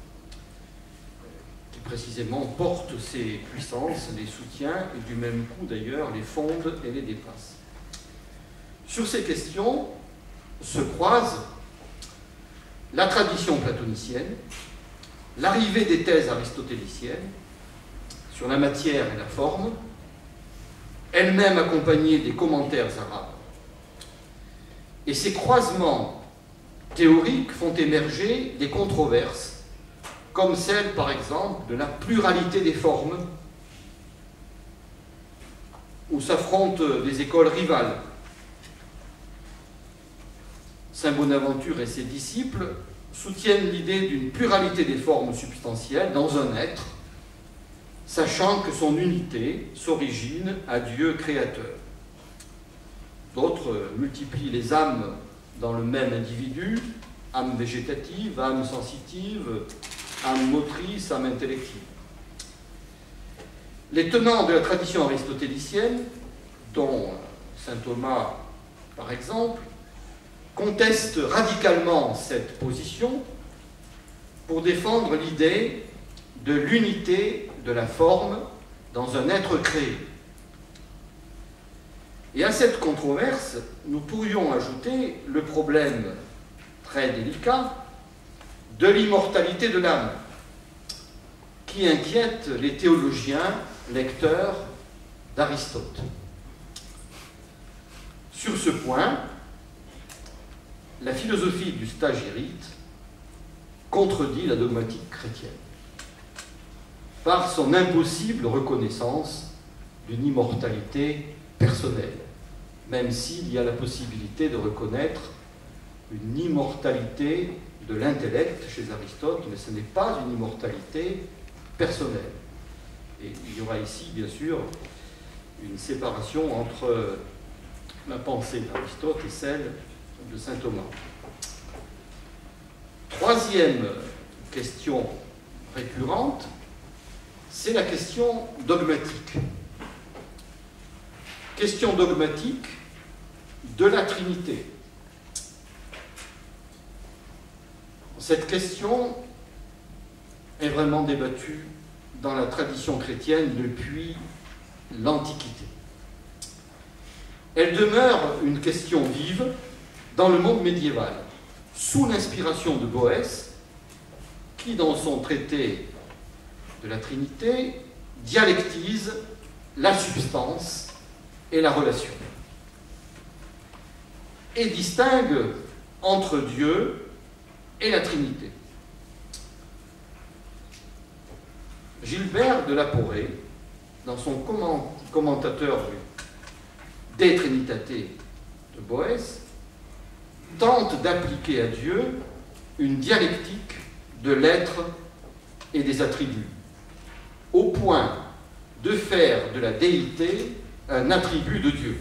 qui précisément porte ces puissances, les soutient et du même coup d'ailleurs les fonde et les dépasse. Sur ces questions se croisent la tradition platonicienne, l'arrivée des thèses aristotéliciennes sur la matière et la forme, elle-même accompagnée des commentaires arabes. Et ces croisements théoriques font émerger des controverses, comme celle, par exemple, de la pluralité des formes, où s'affrontent des écoles rivales. Saint Bonaventure et ses disciples soutiennent l'idée d'une pluralité des formes substantielles dans un être, sachant que son unité s'origine à Dieu créateur. D'autres multiplient les âmes dans le même individu, âme végétative, âme sensitive, âme motrice, âme intellective. Les tenants de la tradition aristotélicienne, dont saint Thomas par exemple, contestent radicalement cette position pour défendre l'idée de l'unité de la forme dans un être créé. Et à cette controverse, nous pourrions ajouter le problème très délicat de l'immortalité de l'âme, qui inquiète les théologiens lecteurs d'Aristote. Sur ce point, la philosophie du stagirite contredit la dogmatique chrétienne par son impossible reconnaissance d'une immortalité personnelle, même s'il y a la possibilité de reconnaître une immortalité de l'intellect chez Aristote, mais ce n'est pas une immortalité personnelle. Et il y aura ici, bien sûr, une séparation entre la pensée d'Aristote et celle de saint Thomas. Troisième question récurrente, c'est la question dogmatique. Question dogmatique de la Trinité. Cette question est vraiment débattue dans la tradition chrétienne depuis l'Antiquité. Elle demeure une question vive dans le monde médiéval, sous l'inspiration de Boès, qui, dans son traité de la Trinité, dialectise la substance et la relation, et distingue entre Dieu et la Trinité. Gilbert de la Porrée, dans son commentateur De Trinitate de Boès, tente d'appliquer à Dieu une dialectique de l'être et des attributs, au point de faire de la déité un attribut de Dieu.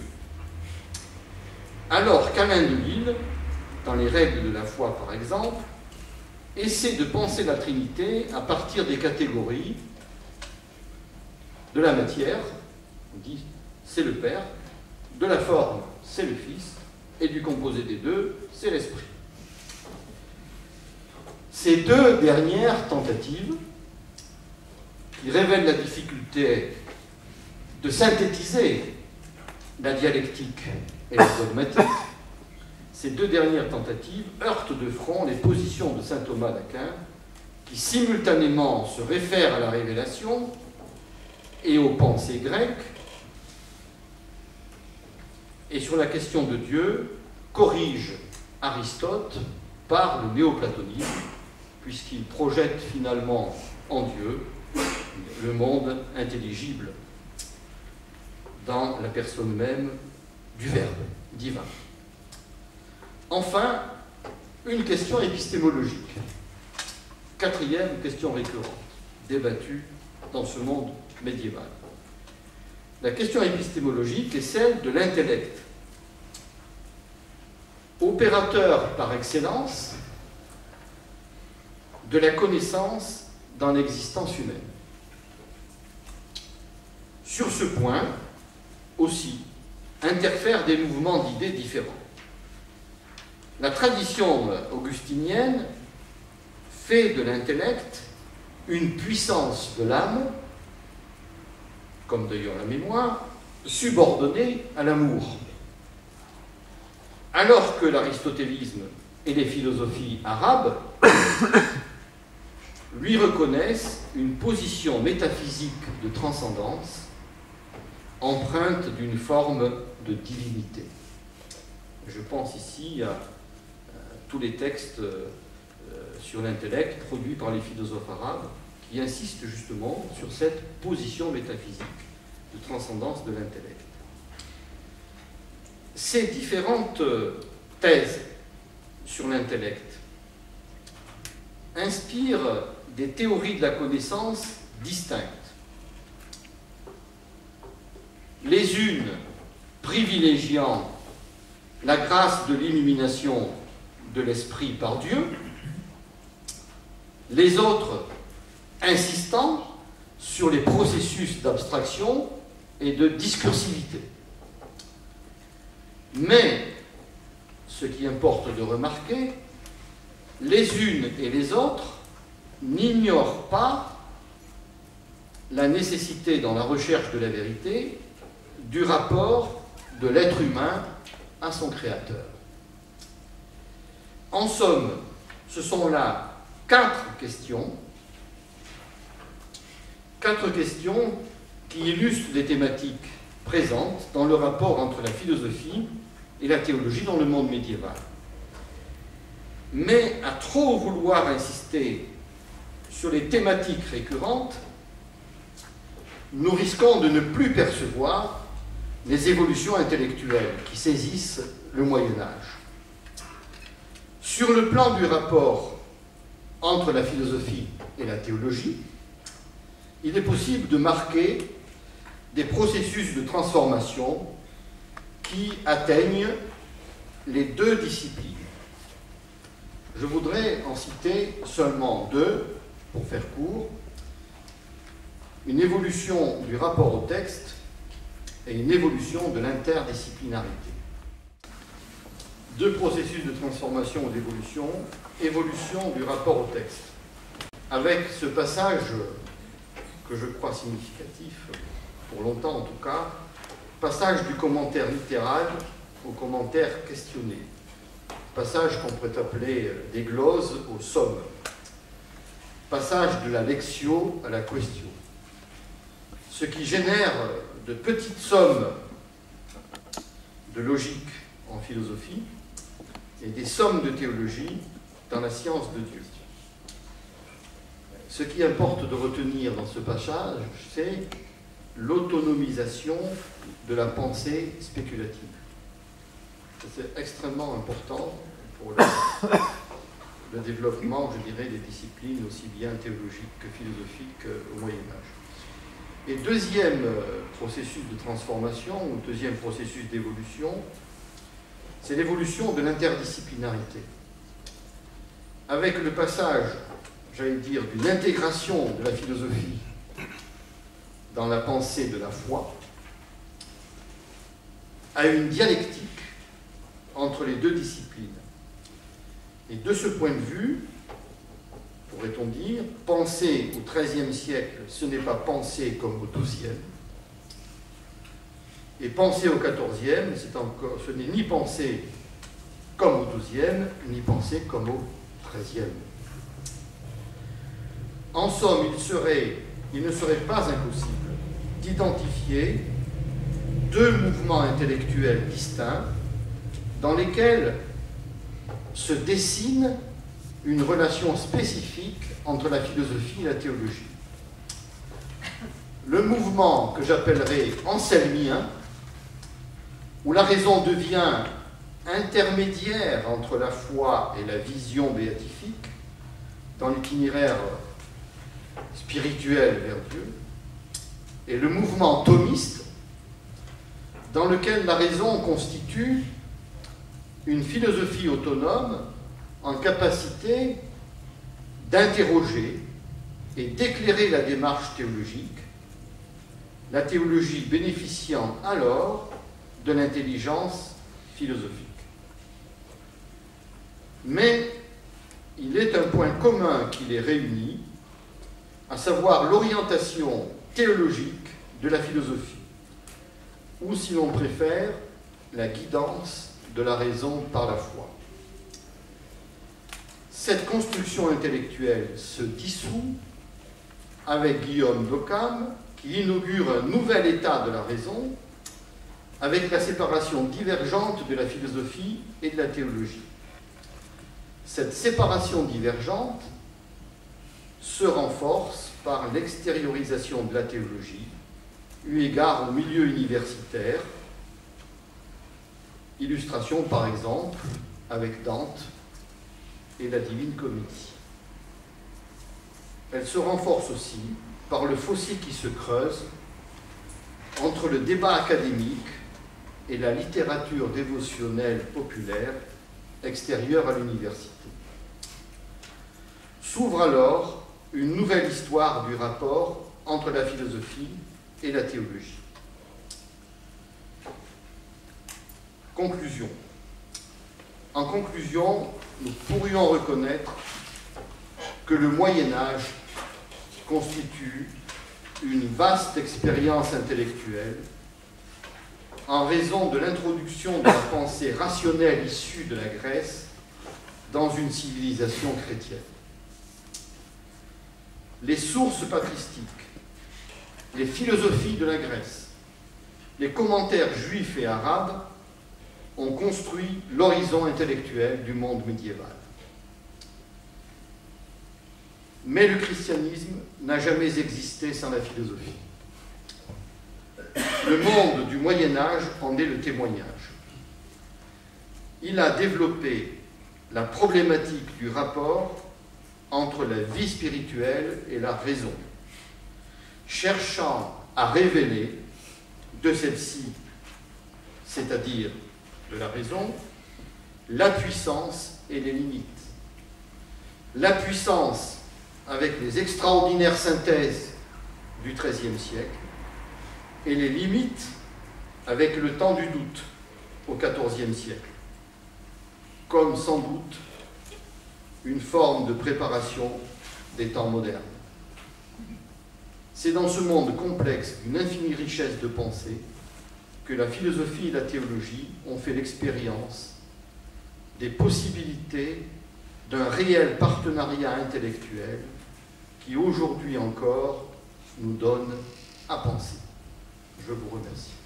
Alors qu'Alain de Lille, dans les règles de la foi par exemple, essaie de penser la Trinité à partir des catégories de la matière, on dit c'est le Père, de la forme c'est le Fils, et du composé des deux c'est l'Esprit. Ces deux dernières tentatives, qui révèlent la difficulté de synthétiser la dialectique et la dogmatique, ces deux dernières tentatives heurtent de front les positions de saint Thomas d'Aquin, qui simultanément se réfèrent à la révélation et aux pensées grecques, et sur la question de Dieu, corrige Aristote par le néoplatonisme, puisqu'il projette finalement en Dieu le monde intelligible dans la personne même du Verbe divin. Enfin, une question épistémologique. Quatrième question récurrente, débattue dans ce monde médiéval. La question épistémologique est celle de l'intellect, opérateur par excellence de la connaissance dans l'existence humaine. Sur ce point, aussi, interfèrent des mouvements d'idées différents. La tradition augustinienne fait de l'intellect une puissance de l'âme, comme d'ailleurs la mémoire, subordonnée à l'amour. Alors que l'aristotélisme et les philosophies arabes lui reconnaissent une position métaphysique de transcendance empreinte d'une forme de divinité. Je pense ici à tous les textes sur l'intellect produits par les philosophes arabes qui insistent justement sur cette position métaphysique de transcendance de l'intellect. Ces différentes thèses sur l'intellect inspirent des théories de la connaissance distinctes. Les unes privilégiant la grâce de l'illumination de l'esprit par Dieu, les autres insistant sur les processus d'abstraction et de discursivité. Mais, ce qui importe de remarquer, les unes et les autres n'ignorent pas la nécessité dans la recherche de la vérité du rapport de l'être humain à son créateur. En somme, ce sont là quatre questions qui illustrent les thématiques présentes dans le rapport entre la philosophie et la théologie dans le monde médiéval. Mais à trop vouloir insister sur les thématiques récurrentes, nous risquons de ne plus percevoir les évolutions intellectuelles qui saisissent le Moyen-Âge. Sur le plan du rapport entre la philosophie et la théologie, il est possible de marquer des processus de transformation qui atteignent les deux disciplines. Je voudrais en citer seulement deux, pour faire court: une évolution du rapport au texte et une évolution de l'interdisciplinarité. Deux processus de transformation ou d'évolution. Évolution du rapport au texte. Avec ce passage que je crois significatif, pour longtemps en tout cas, passage du commentaire littéral au commentaire questionné. Passage qu'on pourrait appeler des gloses aux sommes. Passage de la lectio à la question. Ce qui génère de petites sommes de logique en philosophie et des sommes de théologie dans la science de Dieu. Ce qui importe de retenir dans ce passage, c'est l'autonomisation de la pensée spéculative. C'est extrêmement important pour le développement, je dirais, des disciplines aussi bien théologiques que philosophiques au Moyen-Âge. Et deuxième processus de transformation, ou deuxième processus d'évolution, c'est l'évolution de l'interdisciplinarité. Avec le passage, j'allais dire, d'une intégration de la philosophie dans la pensée de la foi, à une dialectique entre les deux disciplines. Et de ce point de vue, pourrait-on dire, penser au XIIIe siècle, ce n'est pas penser comme au XIIe, et penser au XIVe, ce n'est ni penser comme au XIIe, ni penser comme au XIIIe. En somme, il ne serait pas impossible d'identifier deux mouvements intellectuels distincts dans lesquels se dessine une relation spécifique entre la philosophie et la théologie. Le mouvement que j'appellerai anselmien, où la raison devient intermédiaire entre la foi et la vision béatifique dans l'itinéraire spirituel vers Dieu, et le mouvement thomiste, dans lequel la raison constitue une philosophie autonome en capacité d'interroger et d'éclairer la démarche théologique, la théologie bénéficiant alors de l'intelligence philosophique. Mais il est un point commun qui les réunit, à savoir l'orientation théologique de la philosophie, ou si l'on préfère, la guidance de la raison par la foi. Cette construction intellectuelle se dissout avec Guillaume d'Occam, qui inaugure un nouvel état de la raison avec la séparation divergente de la philosophie et de la théologie. Cette séparation divergente se renforce par l'extériorisation de la théologie, eu égard au milieu universitaire. Illustration par exemple avec Dante et la Divine Comédie. Elle se renforce aussi par le fossé qui se creuse entre le débat académique et la littérature dévotionnelle populaire extérieure à l'université. S'ouvre alors une nouvelle histoire du rapport entre la philosophie et la théologie. Conclusion. En conclusion, nous pourrions reconnaître que le Moyen-Âge constitue une vaste expérience intellectuelle en raison de l'introduction de la pensée rationnelle issue de la Grèce dans une civilisation chrétienne. Les sources patristiques, les philosophies de la Grèce, les commentaires juifs et arabes ont construit l'horizon intellectuel du monde médiéval. Mais le christianisme n'a jamais existé sans la philosophie. Le monde du Moyen-Âge en est le témoignage. Il a développé la problématique du rapport entre la vie spirituelle et la raison, cherchant à révéler de celle-ci, c'est-à-dire de la raison, la puissance et les limites. La puissance avec les extraordinaires synthèses du XIIIe siècle et les limites avec le temps du doute au XIVe siècle, comme sans doute une forme de préparation des temps modernes. C'est dans ce monde complexe d'une infinie richesse de pensée que la philosophie et la théologie ont fait l'expérience des possibilités d'un réel partenariat intellectuel qui aujourd'hui encore nous donne à penser. Je vous remercie.